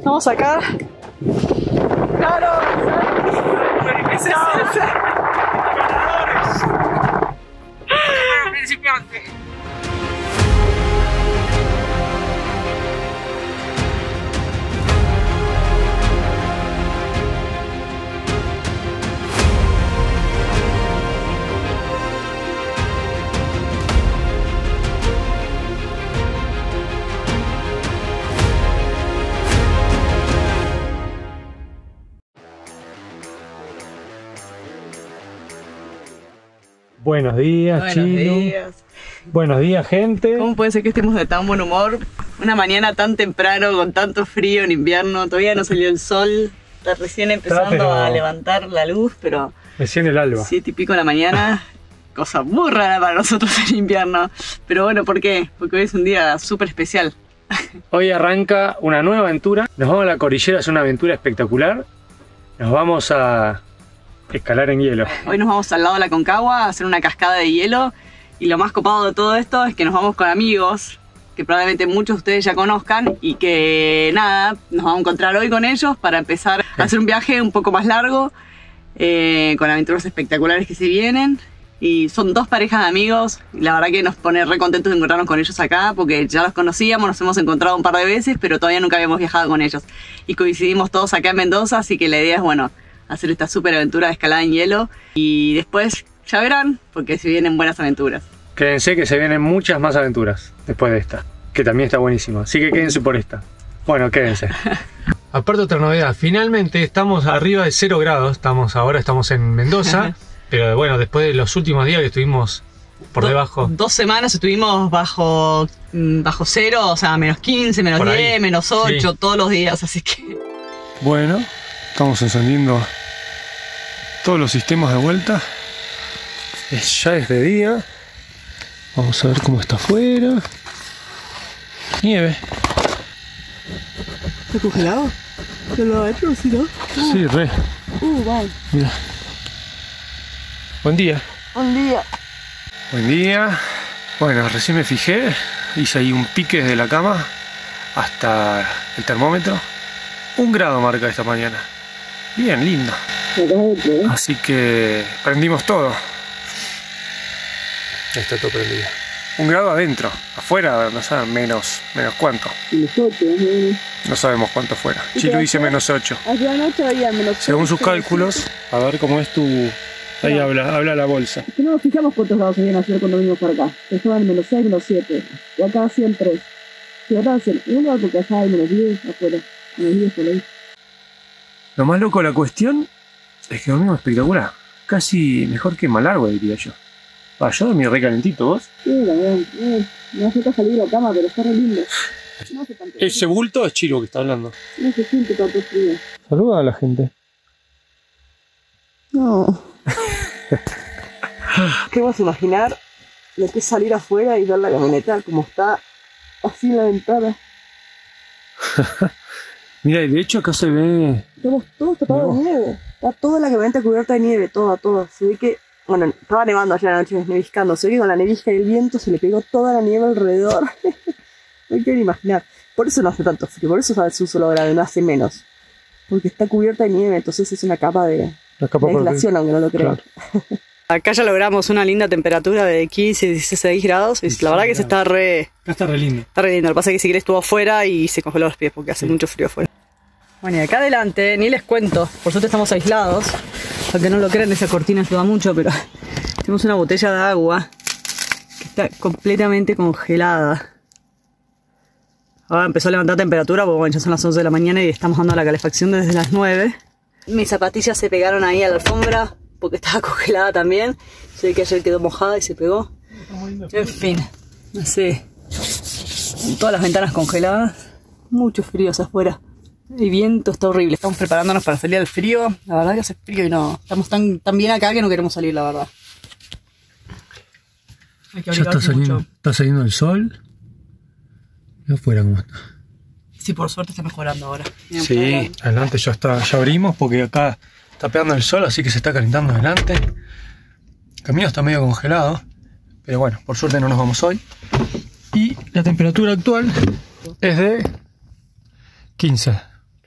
Estamos acá. ¡Claro! Principiante. Buenos días, Buenos Chino. días. Buenos días, gente. ¿Cómo puede ser que estemos de tan buen humor? Una mañana tan temprano, con tanto frío en invierno, todavía no salió el sol, está recién empezando a levantar la luz, pero Recién el alba. 7:30 de la mañana, cosa muy rara para nosotros en invierno. Pero bueno, ¿por qué? Porque hoy es un día súper especial. Hoy arranca una nueva aventura. Nos vamos a la cordillera, es una aventura espectacular. Nos vamos a escalar en hielo. Hoy nos vamos al lado de la Concagua a hacer una cascada de hielo. Y lo más copado de todo esto es que nos vamos con amigos que probablemente muchos de ustedes ya conozcan y que nada, nos vamos a encontrar hoy con ellos para empezar a hacer un viaje un poco más largo con aventuras espectaculares que se vienen. Y son dos parejas de amigos y la verdad que nos pone re contentos de encontrarnos con ellos acá porque ya los conocíamos, nos hemos encontrado un par de veces, pero todavía nunca habíamos viajado con ellos. Y coincidimos todos acá en Mendoza, así que la idea es, bueno, hacer esta súper aventura de escalada en hielo y después ya verán, porque se vienen buenas aventuras. Quédense que se vienen muchas más aventuras después de esta, que también está buenísima. Así que quédense por esta. Bueno, quédense. Aparte otra novedad, finalmente estamos arriba de 0 grados, ahora estamos en Mendoza, pero bueno, después de los últimos días que estuvimos por debajo. 2 semanas estuvimos bajo cero, o sea, menos 15, menos 10, menos 8, sí, todos los días, así que... Bueno, estamos encendiendo todos los sistemas de vuelta. Ya es de día. Vamos a ver cómo está afuera. Nieve. ¿Está congelado? ¿Te lo ha hecho, sí, no? Sí, re. Vale. Mira. Buen día. Buen día. Buen día. Bueno, recién me fijé. Hice ahí un pique desde la cama hasta el termómetro. 1 grado marca esta mañana. Bien, lindo. Así que prendimos todo. Está todo prendido. 1 grado adentro. Afuera, no saben, menos cuánto. No sabemos cuánto fuera. Chilu dice menos 8. Ayer anoche había menos 8. Según sus cálculos, a ver cómo es tu... Ahí habla la bolsa. Es que no nos fijamos cuántos grados habían ayer cuando vinimos por acá. Estaban menos 6, menos 7. Y acá hacían 3. Si acá hacen 1, porque acá hay menos 10 afuera. Menos 10 por ahí. Lo más loco de la cuestión es que dormimos espectacular. Casi mejor que Malargüe, diría yo. Yo dormí re calentito, ¿vos? Sí, la verdad. No hace falta salir de la cama, pero está re lindo. No hace tanto frío. Ese bulto es Chiro que está hablando. No se siente tanto frío. Saluda a la gente. No. ¿Qué vas a imaginar lo que es salir afuera y ver la camioneta como está así en la ventana? Mira, y de hecho acá se ve... Estamos todos tapados de nieve. Está toda la camioneta cubierta de nieve, toda. Se ve que... Bueno, estaba nevando ayer anoche, neviscando. Se ve que con la nevisca y el viento se le pegó toda la nieve alrededor. No quiero imaginar. Por eso no hace tanto frío, por eso hace un solo grado, no hace menos. Porque está cubierta de nieve, entonces es una capa de aislación, aunque no lo crean. Claro. Acá ya logramos una linda temperatura de 15, 16 grados. Y la verdad que se está re... Está re lindo. Está re lindo. Lo que pasa es que si querés estuvo afuera y se congeló los pies porque hace mucho frío afuera. Bueno, y acá adelante, ni les cuento, por suerte estamos aislados. Aunque no lo crean, esa cortina ayuda mucho, pero tenemos una botella de agua que está completamente congelada. Ahora empezó a levantar temperatura, porque bueno, ya son las 11 de la mañana y estamos dando la calefacción desde las 9. Mis zapatillas se pegaron ahí a la alfombra porque estaba congelada también. Sé que ayer quedó mojada y se pegó. En fin, no sé. Todas las ventanas congeladas. Mucho frío hacia afuera. El viento está horrible. Estamos preparándonos para salir al frío. La verdad que hace frío y no. Estamos tan bien acá que no queremos salir, la verdad. Hay que ya está saliendo el sol. Y afuera cómo está. Sí, por suerte está mejorando ahora. Bien, sí, adelante ya abrimos porque acá está pegando el sol, así que se está calentando adelante. El camino está medio congelado, pero bueno, por suerte no nos vamos hoy. Y la temperatura actual es de 15.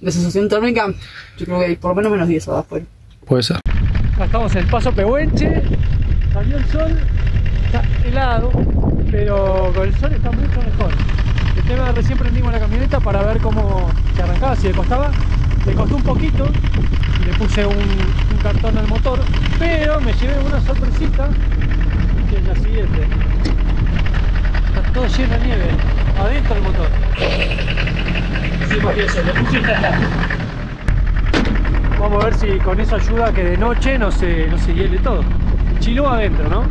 de sensación térmica, yo creo que hay por lo menos -10 afuera. Puede ser. Acá estamos en el Paso Pehuenche, salió el sol, está helado, pero con el sol está mucho mejor. El tema es que recién prendimos la camioneta para ver cómo se arrancaba, si le costaba. Le costó un poquito, le puse un cartón al motor, pero me llevé una sorpresita, que es la siguiente. Está todo lleno de nieve, adentro del motor. Sí, porque eso, le puse un cartón. Vamos a ver si con eso ayuda a que de noche no se hiele todo. Chiló adentro, ¿no?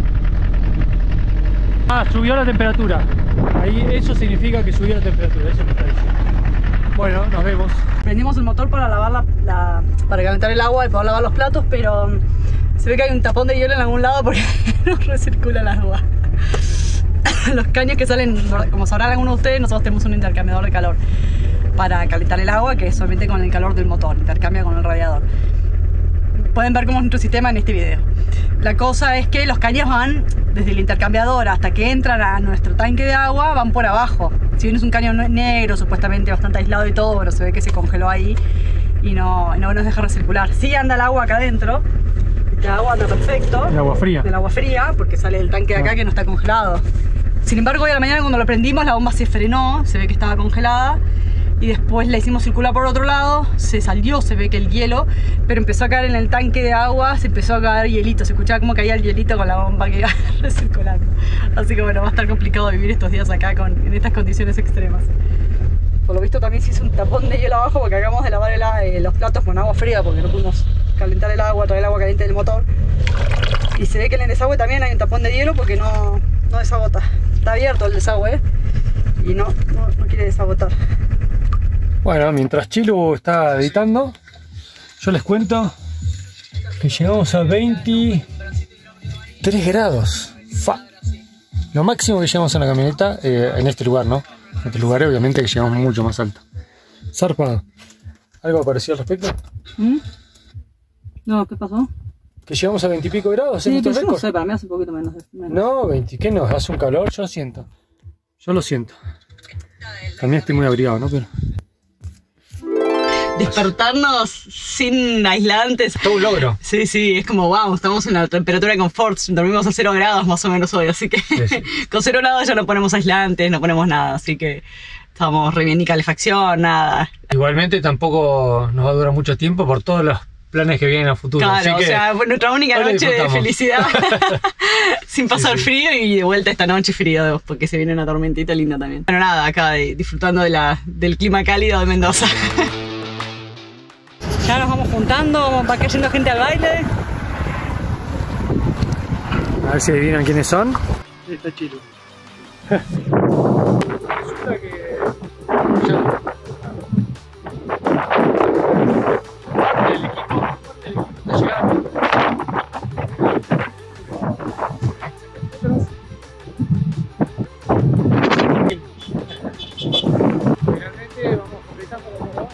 Ah, subió la temperatura. Ahí eso significa que subió la temperatura, eso me está diciendo. Bueno, nos vemos. Prendimos el motor para lavar para calentar el agua y poder lavar los platos, pero se ve que hay un tapón de hielo en algún lado porque no recircula el agua. Los caños que salen, como sabrán algunos de ustedes, nosotros tenemos un intercambiador de calor para calentar el agua, que es solamente con el calor del motor, intercambia con el radiador. Pueden ver cómo es nuestro sistema en este video. La cosa es que los caños van desde el intercambiador hasta que entran a nuestro tanque de agua, van por abajo. Si bien es un caño negro, supuestamente bastante aislado y todo, pero se ve que se congeló ahí y no nos deja recircular. Sí anda el agua acá adentro, este agua anda perfecto. El agua fría. El agua fría, porque sale del tanque de acá que no está congelado. Sin embargo, hoy a la mañana cuando lo prendimos la bomba se frenó, se ve que estaba congelada. Y después la hicimos circular por otro lado, se salió, se ve que el hielo, pero empezó a caer en el tanque de agua, se empezó a caer hielito, se escuchaba como caía el hielito con la bomba que iba recirculando. Así que bueno, va a estar complicado vivir estos días acá en estas condiciones extremas. Por lo visto también se hizo un tapón de hielo abajo porque acabamos de lavar los platos con agua fría porque no pudimos calentar el agua, traer el agua caliente del motor. Y se ve que en el desagüe también hay un tapón de hielo porque no desagota. Está abierto el desagüe y no quiere desagotar. Bueno, mientras Chilu está editando, yo les cuento que llegamos a 23 grados. Lo máximo que llegamos en la camioneta, en este lugar, ¿no? En otros lugares obviamente que llegamos mucho más alto. Zarpado. ¿Algo parecido al respecto? No, ¿qué pasó? Que llegamos a 20 y pico grados. Sí, pero yo no sé, para mí hace un poquito menos. No, 20, ¿qué no? Hace un calor, yo lo siento. Yo lo siento. También estoy muy abrigado, ¿no? Pero... despertarnos sin aislantes. Todo un logro. Sí, es como wow, estamos en la temperatura de confort, dormimos a 0 grados más o menos hoy, así que sí. Con 0 grados ya no ponemos aislantes, no ponemos nada, así que estamos re bien, ni calefacción, nada. Igualmente tampoco nos va a durar mucho tiempo por todos los planes que vienen a futuro. Claro, así o sea, fue nuestra única noche de felicidad sin pasar frío y de vuelta esta noche frío porque se viene una tormentita linda también. Bueno, nada, acá disfrutando del clima cálido de Mendoza. Ya nos vamos juntando, va cayendo gente al baile. A ver si adivinan quiénes son. Está Chilu. Resulta que... parte del equipo está llegando. Finalmente vamos completando los trabajo.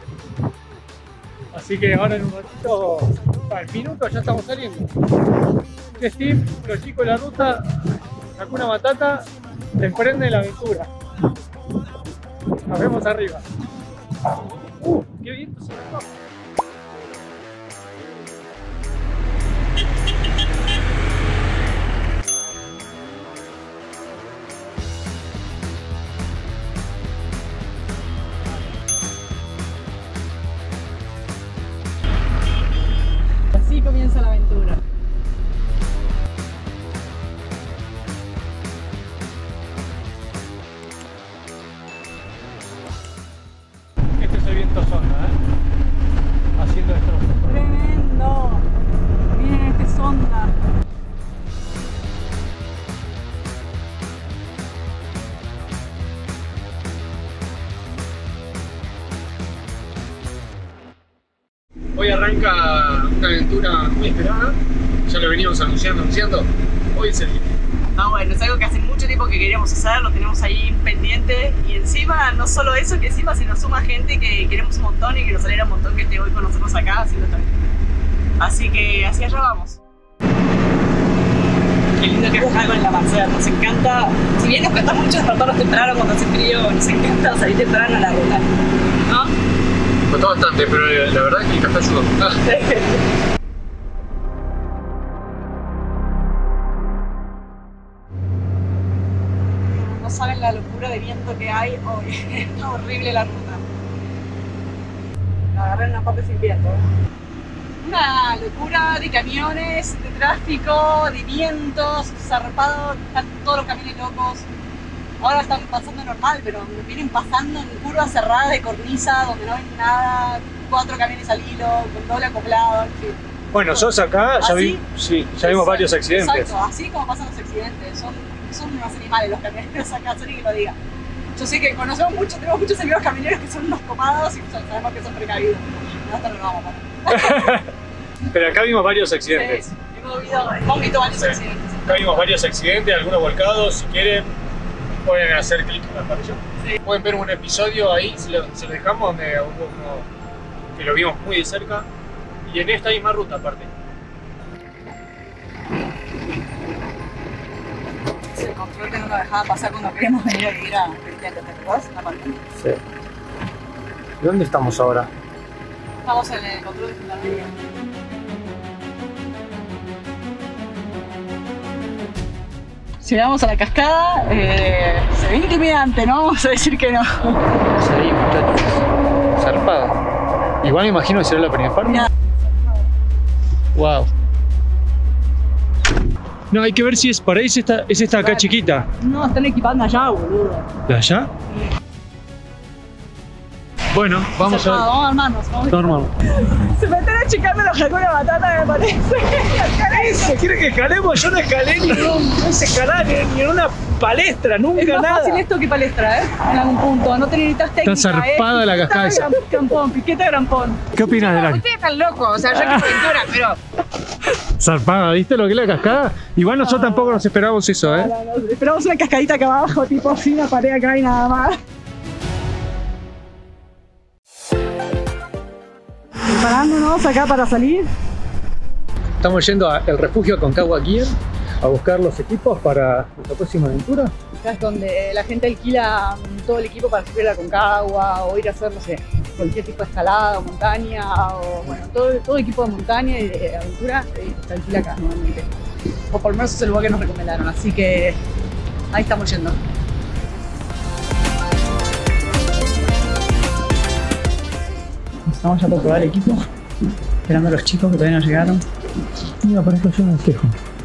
Así que ahora en un ratito, al minuto ya estamos saliendo. Steve, los chicos de la ruta, sacó una batata, se emprende la aventura. Nos vemos arriba. ¡Qué viento se me va! Así comienza la aventura. Este es el viento sonda, haciendo destrozos. Tremendo. Miren este sonda. Hoy arranca una aventura muy esperada, ya lo venimos anunciando. Hoy es el día. Ah, bueno, es algo que hace mucho tiempo que queríamos hacer, lo tenemos ahí pendiente y encima, no solo eso, que encima se nos suma gente que queremos un montón y que nos alegra un montón que esté hoy con nosotros acá haciendo esta aventura. Así que así allá vamos. Qué lindo que es algo en la Marcela, nos encanta, si bien nos cuesta mucho despertarnos temprano cuando hace frío, nos encanta salir temprano a la ruta, ¿no? Costó bastante, pero la verdad es que el café ayudó. No saben la locura de viento que hay hoy. Está horrible la ruta. La agarré en una parte sin viento. Una locura de camiones, de tráfico, de vientos, zarpado, están todos los camiones locos. Ahora están pasando normal, pero vienen pasando en curvas cerradas de cornisa donde no ven nada, 4 camiones al hilo, con doble acoplado, en fin. Bueno, nosotros acá ya, ya vimos varios accidentes. Exacto, así como pasan los accidentes, son unos animales los camioneros acá, sorry que lo diga. Yo sé que conocemos mucho, tenemos muchos amigos camioneros que son unos copados y sabemos que son precavidos. Hasta no vamos a parar. Pero acá vimos varios accidentes. Sí, hemos visto varios accidentes. Acá vimos varios accidentes, algunos volcados. Si quieren, pueden hacer clic en la pantalla. Sí. Pueden ver un episodio ahí, se lo dejamos, donde hubo uno que lo vimos muy de cerca. Y en esta misma ruta, aparte. El control que no nos dejaba pasar cuando queríamos venir a vivir a Cristiano, ¿te acuerdas? La pandemia. Sí. ¿Dónde estamos ahora? Estamos en el control de Finlandia. Llegamos a la cascada, se ve intimidante, no vamos a decir que no. Sí, muchachos. Zarpada. Igual me imagino que será la primera parte. Wow. No, hay que ver si es para ahí, es esta acá chiquita. No, están equipando allá, boludo. ¿De allá? Bueno, vamos a ver. Vamos a armarnos. Se me están achicando los jacos de batata, me parece. ¿Quiere que escalemos? Yo no escalé ni en una palestra, nunca es más nada. fácil esto que palestra, en algún punto. No te necesitas técnica. Está zarpada la cascada esa. Piqueta de grampón. ¿Qué opinas de la? Ustedes están locos, o sea, yo que aventura, pero... Zarpada, ¿viste lo que es la cascada? Igual nosotros tampoco nos esperábamos eso, No, esperamos una cascadita acá abajo, tipo así, una pared acá y nada más. Preparándonos acá para salir. Estamos yendo al refugio Aconcagua Gear a buscar los equipos para nuestra próxima aventura. Acá es donde la gente alquila todo el equipo para subir a la Aconcagua o ir a hacer, no sé, cualquier tipo de escalada o montaña o bueno, todo equipo de montaña y de aventura se alquila acá normalmente. O por lo menos es el lugar que nos recomendaron, así que ahí estamos yendo. Estamos ya por probar el equipo, esperando a los chicos que todavía no llegaron. Mira, parezco yo en el espejo.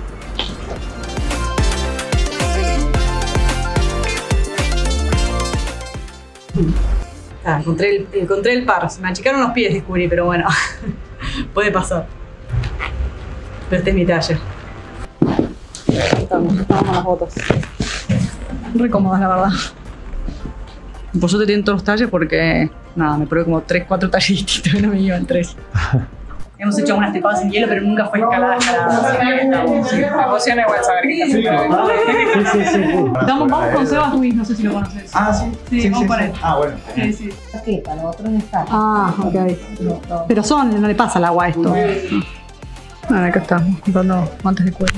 Encontré el par, se me achicaron los pies, descubrí, pero bueno, puede pasar. Pero este es mi talle. Estamos con las botas. Re cómodas, la verdad. Por suerte tienen todos los talles porque, nada, me probé como 3, 4 talles distintos, no me iban 3. Hemos hecho unas trepadas en hielo, pero nunca fue escalada. Así que estamos. Me emociona igual saber que estás Sí. Vamos con Sebas Ruiz, no sé si lo conoces. Ah, sí. Sí, vamos con él. Ah, bueno. Sí. Para los otros no está. Ah, ok. Pero no le pasa el agua a esto. Bueno, acá estamos, comprando guantes de cuero.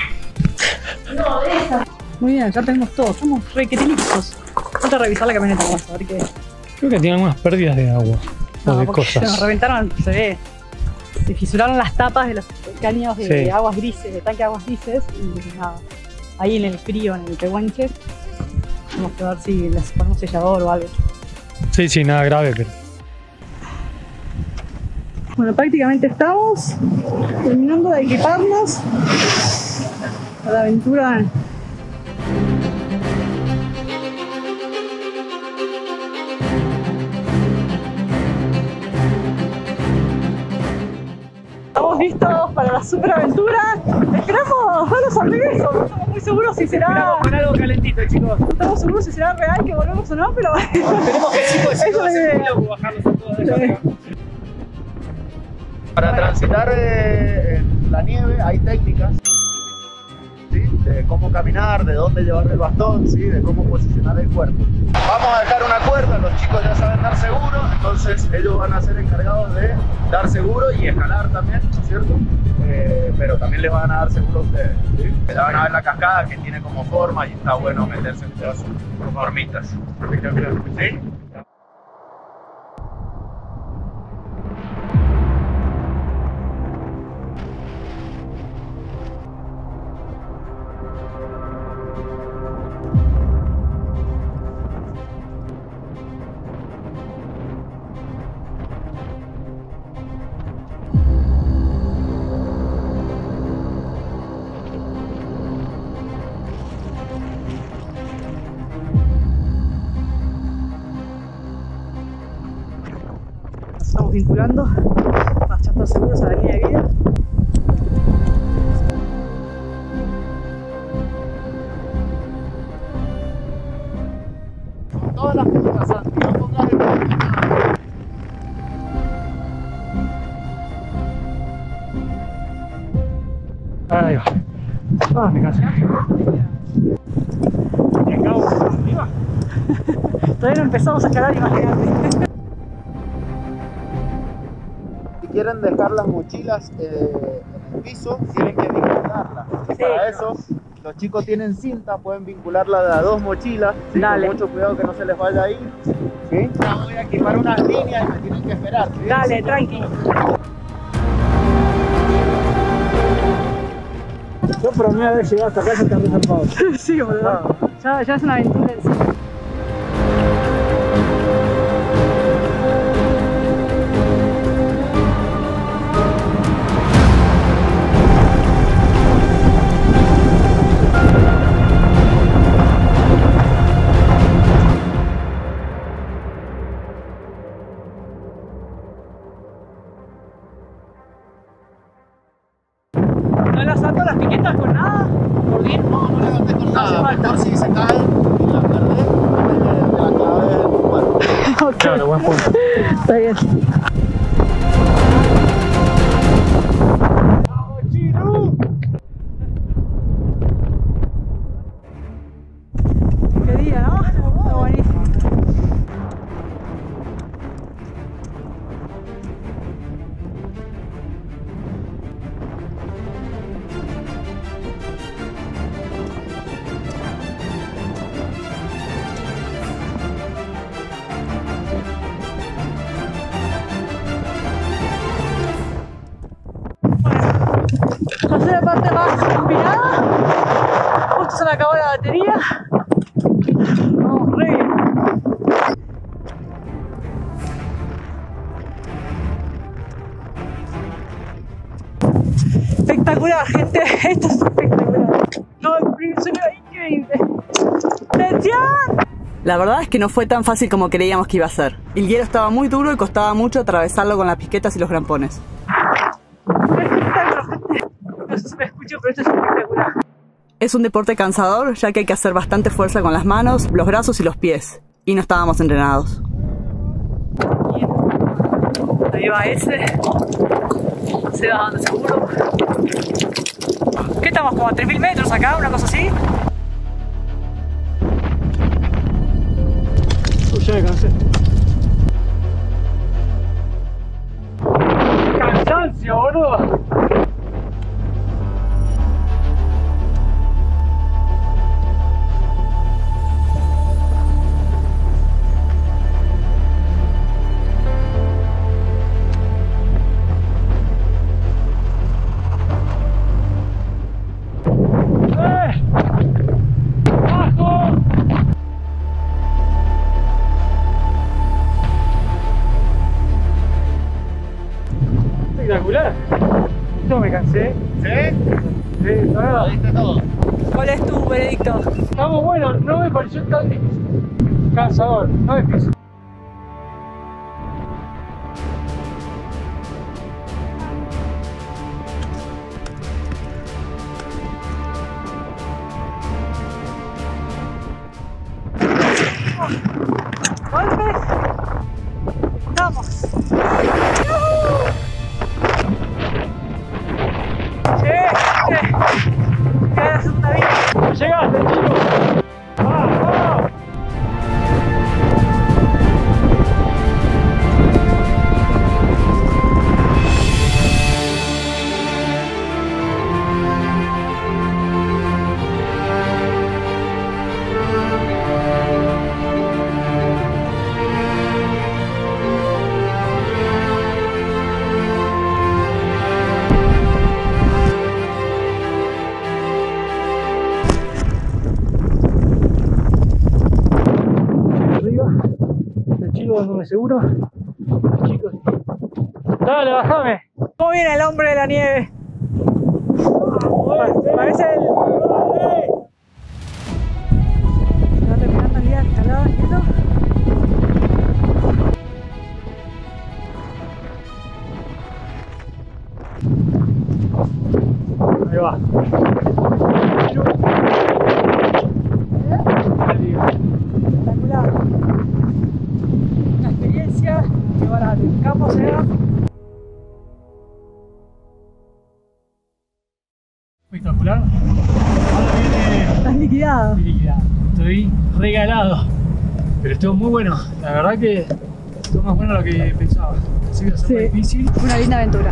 Muy bien, ya tenemos todo, somos requetínicos. Falta revisar la camioneta más, a ver qué. Creo que tiene algunas pérdidas de agua o de porque cosas. se nos reventaron, se ve. Se fisuraron las tapas de los caños de Sí. aguas grises, de tanque de aguas grises y nada. Ahí en el frío, en el Pehuenche, tenemos que ver si les ponemos sellador o algo. Sí, nada grave, pero. Bueno, prácticamente estamos terminando de equiparnos a la aventura. Estamos listos para la superaventura. Esperamos verlos al regreso. No estamos muy seguros si será. Con algo calentito, chicos. No estamos seguros si será real que volvemos o no, pero Esperemos que sí, porque si Eso no va a es ser la un idea. loco bajarlos a todos de allá. Para transitar en la nieve hay técnicas, ¿sí? De cómo caminar, de dónde llevar el bastón, ¿sí? De cómo posicionar el cuerpo. Vamos a dejar una cuerda, los chicos ya saben dar seguro, entonces ellos van a ser encargados de dar seguro y escalar también, ¿no es cierto? Pero también les van a dar seguro a ustedes, ¿sí? Ya van a ver la cascada que tiene como forma y está bueno meterse en todas sus formitas. ¿Sí? estamos vinculando para ya estar seguros a la línea de vida. Con todas las cosas, Santi, no pongas el problema. Ahí va. Ah, me cansé. ¿Y acá vamos arriba? Todavía no empezamos a escalar, imagínate. Si quieren dejar las mochilas en el piso, tienen que vincularlas. Y para eso, los chicos tienen cinta, pueden vincularla de a 2 mochilas. ¿Sí? Dale. Con mucho cuidado que no se les vaya a ir. ¿Sí? Ahora voy a equipar unas líneas y me tienen que esperar. ¿Sí? Dale, tranqui. Yo por primera vez llegué hasta acá y te zarpado. Sí, boludo. Ya es una aventura en sí. ¿No las ato las piquetas con nada? ¿Cordín? No, no levantes con hace nada. falta. Mejor si se caen y la perdés, de la clave de tu cuerpo. Ok. Claro, buen punto. Está bien. Qué día, ¿no? Está buenísimo. Pasé la parte más combinada. Justo se me acabó la batería. Vamos, re bien. Espectacular, gente. Esto es espectacular. No, el primer sueño era increíble. ¡Atención! La verdad es que no fue tan fácil como creíamos que iba a ser. El hielo estaba muy duro y costaba mucho atravesarlo con las piquetas y los grampones. Espectacular, gente. No sé si me escucho, pero esto es espectacular. Es un deporte cansador, ya que hay que hacer bastante fuerza con las manos, los brazos y los pies. Y no estábamos entrenados. Bien. Ahí va ese. Se va dando seguro. ¿Qué estamos? ¿Como a 3000 metros acá? ¿Una cosa así? Ya me cansé. ¡Cansancio, boludo! Espectacular. Yo me cansé. ¿Sí? Sí, la verdad. Lo diste todo. ¿Cuál es tu veredicto? Estamos buenos, no me pareció tan difícil. Cansador, no difícil. ¿Golpes? ¡Vamos! ¡Qué es una vida! ¡Llegaste, chicos! ¡Vamos! Dándome seguro. Chicos. Dale, bajame. ¿Cómo viene el hombre de la nieve? Parece el... Se va terminando el día de escalada, ¿quieto? capo, Seba. Espectacular. Ahora viene Estás liquidado. mi liquidado. Estoy regalado. Pero estuvo muy bueno. La verdad que estuvo más bueno de lo que pensaba. Así que va a ser Sí. muy difícil. Fue una linda aventura.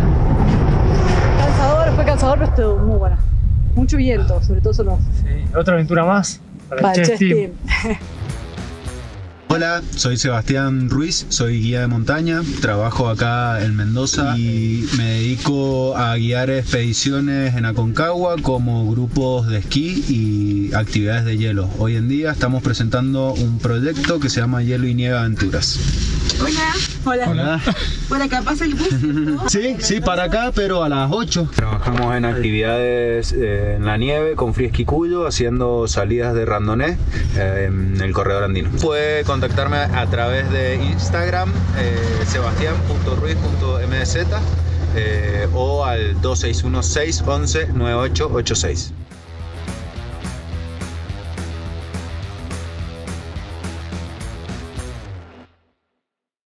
Fue cansador, pero estuvo muy buena. Mucho viento, sobre todo solo Sí. Otra aventura más para para el el Chess chess Team. team. Hola, soy Sebastián Ruiz, soy guía de montaña, trabajo acá en Mendoza y me dedico a guiar expediciones en Aconcagua como grupos de esquí y actividades de hielo. Hoy en día estamos presentando un proyecto que se llama Hielo y Nieve Aventuras. Hola. Por acá pasa el bus. Sí, para acá, pero a las 8. Trabajamos en actividades en la nieve con Free Ski Cuyo, haciendo salidas de randonné en el corredor andino. Puede contactarme a través de Instagram, sebastian.ruiz.mz o al 261 611 9886.